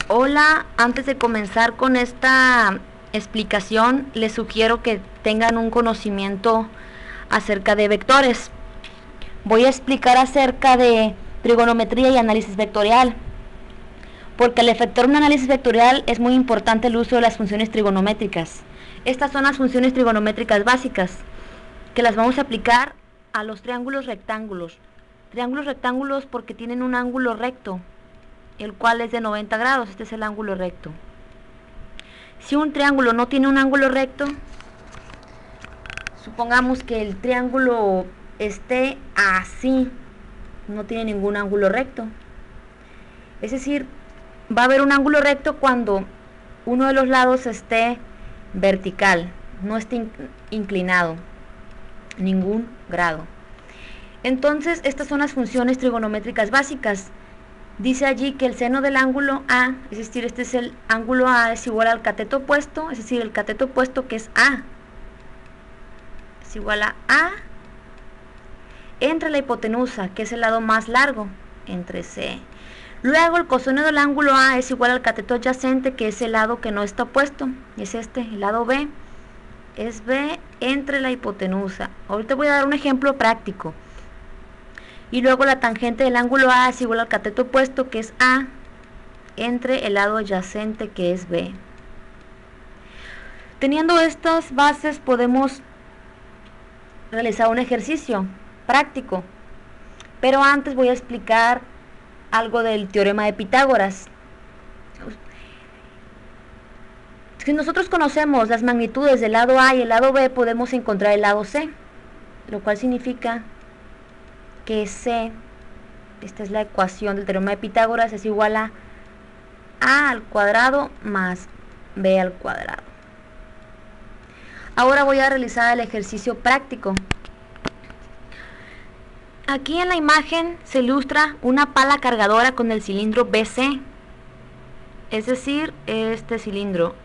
Hola, antes de comenzar con esta explicación, les sugiero que tengan un conocimiento acerca de vectores. Voy a explicar acerca de trigonometría y análisis vectorial, porque al efectuar un análisis vectorial es muy importante el uso de las funciones trigonométricas. Estas son las funciones trigonométricas básicas, que las vamos a aplicar a los triángulos rectángulos. Triángulos rectángulos porque tienen un ángulo recto, el cual es de 90 grados, este es el ángulo recto. Si un triángulo no tiene un ángulo recto, supongamos que el triángulo esté así, no tiene ningún ángulo recto. Es decir, va a haber un ángulo recto cuando uno de los lados esté vertical, no esté inclinado, ningún grado. Entonces, estas son las funciones trigonométricas básicas. Dice allí que el seno del ángulo A, es decir, este es el ángulo A, es igual al cateto opuesto, es decir, el cateto opuesto que es A, es igual a A entre la hipotenusa, que es el lado más largo, entre C. Luego el coseno del ángulo A es igual al cateto adyacente, que es el lado que no está opuesto, es este, el lado B, es B entre la hipotenusa. Ahorita voy a dar un ejemplo práctico. Y luego la tangente del ángulo A es igual al cateto opuesto, que es A, entre el lado adyacente, que es B. Teniendo estas bases podemos realizar un ejercicio práctico. Pero antes voy a explicar algo del teorema de Pitágoras. Si nosotros conocemos las magnitudes del lado A y el lado B, podemos encontrar el lado C, lo cual significa que C, esta es la ecuación del teorema de Pitágoras, es igual a al cuadrado más B al cuadrado. Ahora voy a realizar el ejercicio práctico. Aquí en la imagen se ilustra una pala cargadora con el cilindro BC, es decir, este cilindro,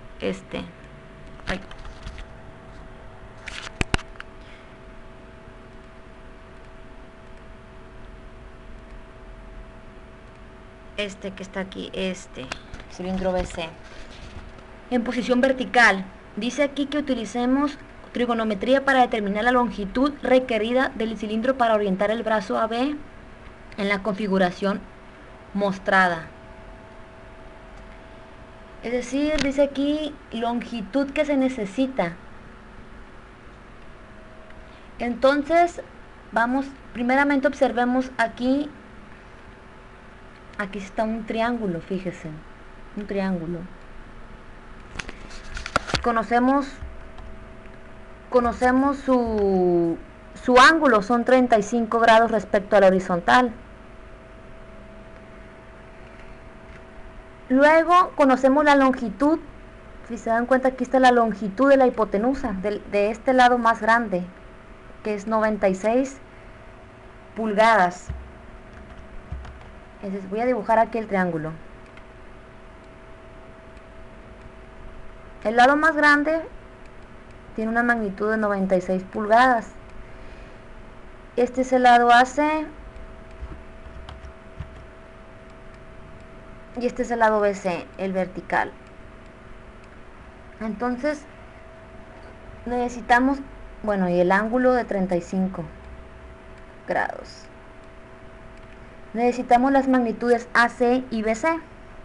que está aquí, cilindro BC, en posición vertical. Dice aquí que utilicemos trigonometría para determinar la longitud requerida del cilindro para orientar el brazo AB en la configuración mostrada. Es decir, dice aquí longitud que se necesita. Entonces, primeramente observemos aquí está un triángulo, fíjese, un triángulo. Conocemos su ángulo, son 35 grados respecto a la horizontal. Luego conocemos la longitud, si se dan cuenta aquí está la longitud de la hipotenusa, de este lado más grande, que es 96 pulgadas. Entonces voy a dibujar aquí el triángulo. El lado más grande tiene una magnitud de 96 pulgadas. Este es el lado AC y este es el lado BC, el vertical. Entonces necesitamos, y el ángulo de 35 grados. Necesitamos las magnitudes AC y BC.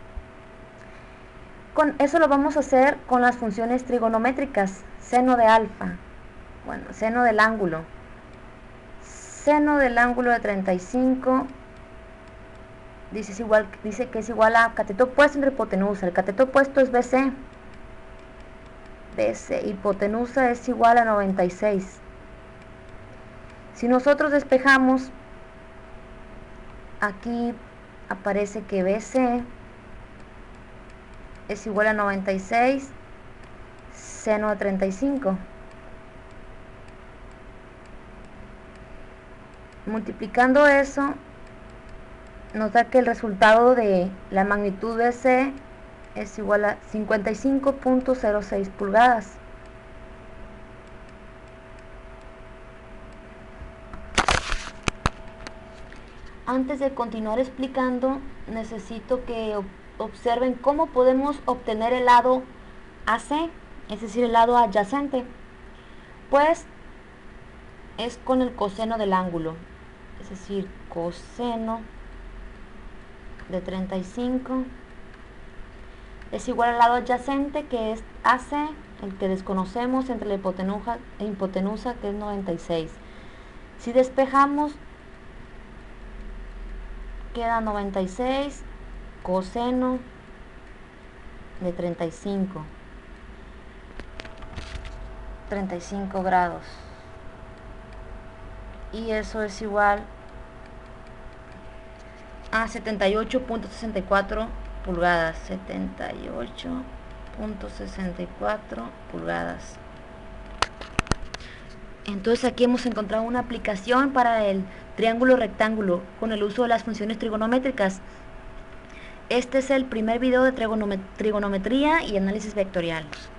Con eso lo vamos a hacer con las funciones trigonométricas. Seno de alfa, seno del ángulo. Seno del ángulo de 35 dice que es igual a cateto opuesto entre hipotenusa. El cateto opuesto es BC. Hipotenusa es igual a 96. Si nosotros despejamos, aquí aparece que BC es igual a 96 seno de 35. Multiplicando eso, nos da que el resultado de la magnitud BC es igual a 55.06 pulgadas. Antes de continuar explicando, necesito que observen cómo podemos obtener el lado AC, es decir, el lado adyacente. Pues es con el coseno del ángulo, es decir, coseno de 35 es igual al lado adyacente, que es AC, el que desconocemos, entre la hipotenusa, que es 96. Si despejamos, queda 96 coseno de 35 grados, y eso es igual a 78.64 pulgadas. 78.64 pulgadas. Entonces aquí hemos encontrado una aplicación para el triángulo rectángulo con el uso de las funciones trigonométricas. Este es el primer video de trigonometría y análisis vectorial.